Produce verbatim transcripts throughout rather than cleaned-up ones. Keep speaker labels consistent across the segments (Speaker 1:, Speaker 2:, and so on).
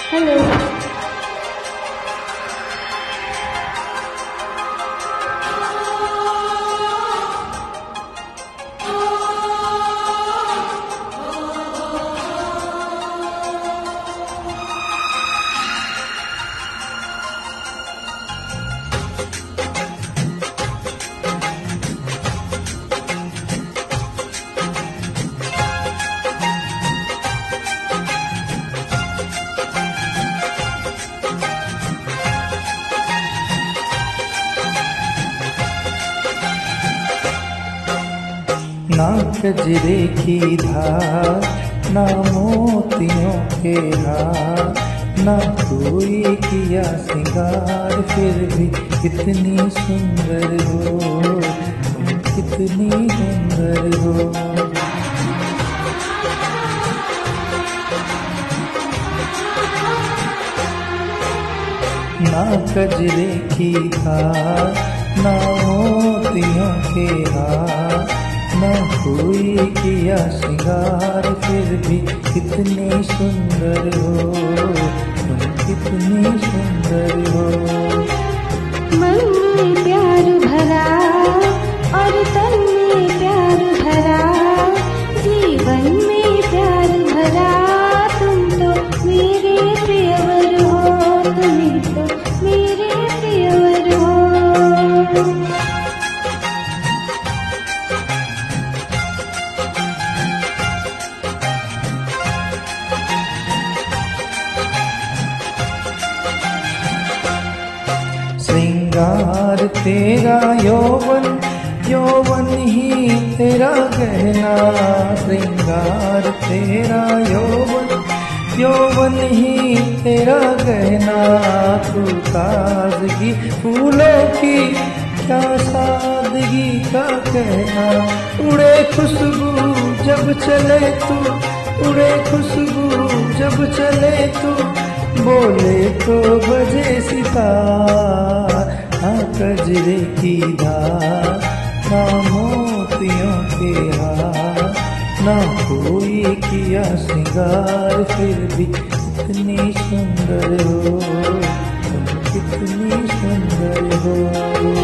Speaker 1: Hello.
Speaker 2: ना कजरे की धार, ना मोतियों के हार, ना कोई किया सिंगार, फिर भी कितनी सुंदर हो, तुम कितनी सुंदर हो। ना कजरे की धार, ना मोतियों के हार, ना कोई किया सिंगार, फिर भी कितनी सुंदर हो, तुम कितनी सुंदर हो।
Speaker 1: मन में प्यार भरा और तन में प्यार भरा, जीवन में प्यार भरा, तुम तो मेरे प्रियवर हो, तुम तो मेरे प्रियवर हो।
Speaker 2: श्रृंगार तेरा यौवन, यौवन ही तेरा गहना, श्रृंगार तेरा यौवन, यौवन ही तेरा गहना, तू ताजगी फूलों की क्या सादगी का कहना। उड़े खुशबू जब चले तू, उड़े खुशबू जब चले तू, बोले तो बजे सितार। हाँ कजरे की धार, ना मोतियों के हार, ना कोई किया सिंगार, फिर भी कितनी सुंदर हो, तुम कितनी सुंदर हो।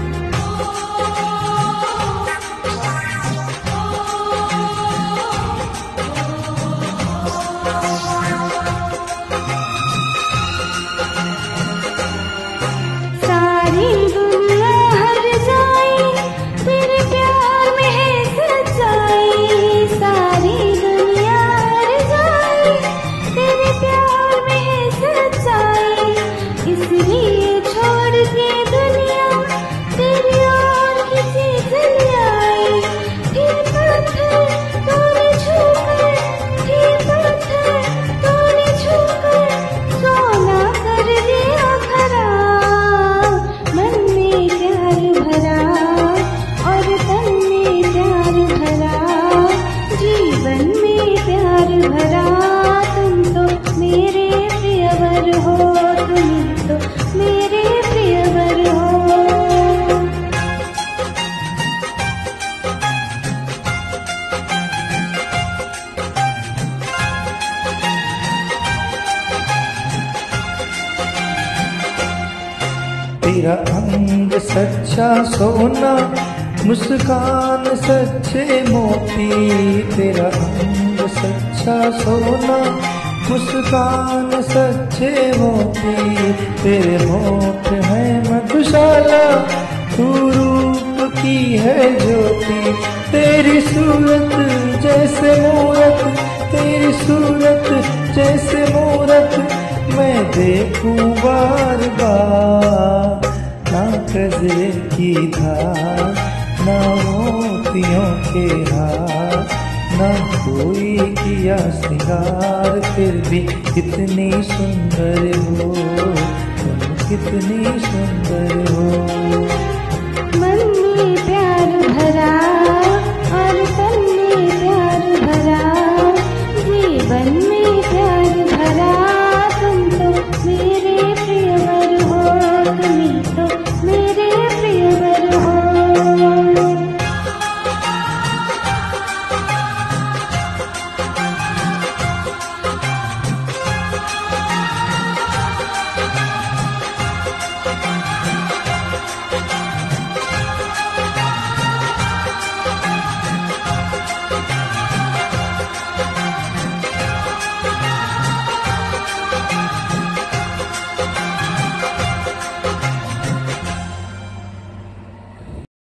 Speaker 2: तेरा अंग सच्चा सोना, मुस्कान सच्चे मोती, तेरा अंग सच्चा सोना, मुस्कान सच्चे मोती, तेरे होठ है मधुशाला, तू रूप की है ज्योति, तेरी सूरत जैसे मूरत, तेरी सूरत जैसे मूरत, मैं देखूं बार बार। ना कजरे की धार, ना मोतियों के हार, ना कोई किया सिंगार, फिर भी कितनी सुंदर हो, तुम कितनी सुंदर हो।